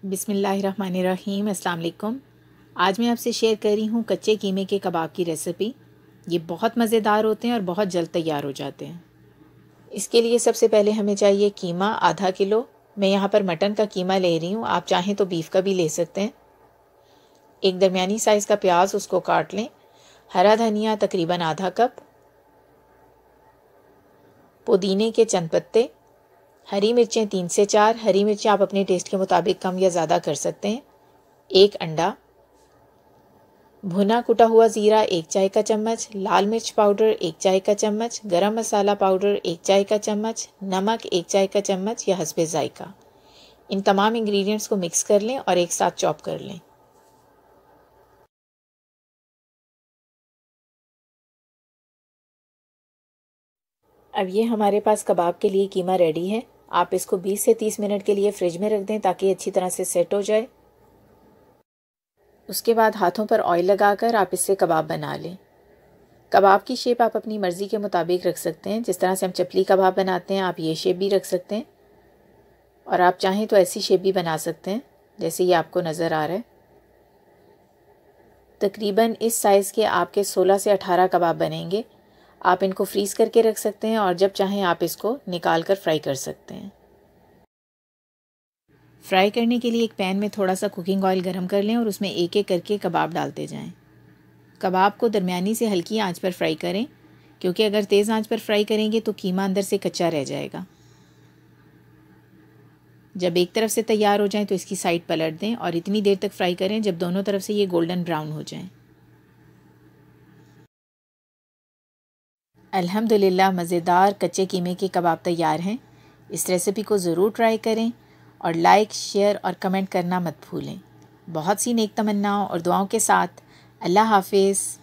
बिस्मिल्लाहिर्रहमानिर्रहीम। अस्सलाम वालेकुम। आज मैं आपसे शेयर कर रही हूँ कच्चे कीमे के कबाब की रेसिपी। ये बहुत मज़ेदार होते हैं और बहुत जल्द तैयार हो जाते हैं। इसके लिए सबसे पहले हमें चाहिए कीमा आधा किलो। मैं यहाँ पर मटन का कीमा ले रही हूँ, आप चाहें तो बीफ का भी ले सकते हैं। एक दरमियानी साइज़ का प्याज, उसको काट लें। हरा धनिया तकरीबन आधा कप। पुदीने के चंद पत्ते। हरी मिर्चें 3 से 4। हरी मिर्चें आप अपने टेस्ट के मुताबिक कम या ज़्यादा कर सकते हैं। एक अंडा। भुना कुटा हुआ ज़ीरा 1 चाय का चम्मच। लाल मिर्च पाउडर 1 चाय का चम्मच। गरम मसाला पाउडर 1 चाय का चम्मच। नमक 1 चाय का चम्मच या हस्बे ज़ायका। इन तमाम इंग्रेडिएंट्स को मिक्स कर लें और एक साथ चॉप कर लें। अब ये हमारे पास कबाब के लिए कीमा रेडी है। आप इसको 20 से 30 मिनट के लिए फ्रिज में रख दें ताकि अच्छी तरह से सेट हो जाए। उसके बाद हाथों पर ऑयल लगाकर आप इससे कबाब बना लें। कबाब की शेप आप अपनी मर्ज़ी के मुताबिक रख सकते हैं। जिस तरह से हम चपली कबाब बनाते हैं, आप ये शेप भी रख सकते हैं और आप चाहें तो ऐसी शेप भी बना सकते हैं जैसे ये आपको नज़र आ रहा है। तकरीबन इस साइज़ के आपके 16 से 18 कबाब बनेंगे। आप इनको फ्रीज़ करके रख सकते हैं और जब चाहें आप इसको निकाल कर फ्राई कर सकते हैं। फ्राई करने के लिए एक पैन में थोड़ा सा कुकिंग ऑयल गरम कर लें और उसमें एक एक करके कबाब डालते जाएं। कबाब को दरमियानी से हल्की आंच पर फ्राई करें, क्योंकि अगर तेज़ आंच पर फ्राई करेंगे तो कीमा अंदर से कच्चा रह जाएगा। जब एक तरफ से तैयार हो जाए तो इसकी साइड पलट दें और इतनी देर तक फ्राई करें जब दोनों तरफ से ये गोल्डन ब्राउन हो जाएं। अल्हम्दुलिल्लाह मज़ेदार कच्चे कीमे के कबाब तैयार हैं। इस रेसिपी को ज़रूर ट्राई करें और लाइक, शेयर और कमेंट करना मत भूलें। बहुत सी नेक तमन्नाओं और दुआओं के साथ अल्लाह हाफिज़।